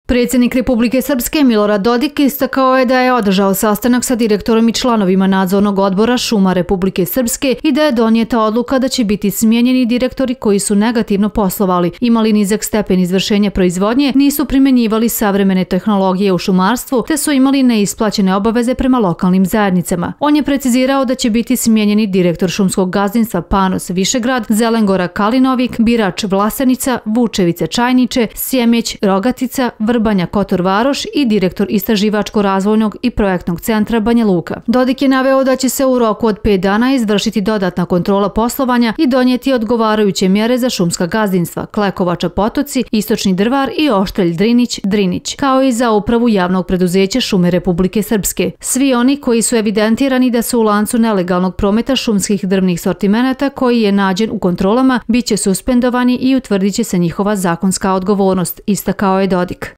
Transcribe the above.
Predsjednik Republike Srpske Milorad Dodik istakao je da je održao sastanak sa direktorom i članovima nadzornog odbora šuma Republike Srpske i da je donijeta odluka da će biti smijenjeni direktori koji su negativno poslovali, imali nizak stepen izvršenja proizvodnje, nisu primjenjivali savremene tehnologije u šumarstvu te su imali neisplaćene obaveze prema lokalnim zajednicama. On je precizirao da će biti smijenjeni direktor šumskog gazdinstva Panos Višegrad, Zelengora Kalinovik, Birač Vlasenica, Vučevice Čajniče, Sjemeć Rogatica, Vrbanja Kotor Varoš i direktor Istraživačko-razvojnog i projektnog centra Banja Luka. Dodik je naveo da će se u roku od 5 dana izvršiti dodatna kontrola poslovanja i donijeti odgovarajuće mjere za šumska gazdinstva Klekovača Potoci, Istočni Drvar i Oštrelj Drinić, kao i za upravu javnog preduzeća Šume Republike Srpske. Svi oni koji su evidentirani da su u lancu nelegalnog prometa šumskih drvnih sortimenata koji je nađen u kontrolama biće suspendovani i utvrdit će se njihova zakonska odgovornost, istakao je Dodik.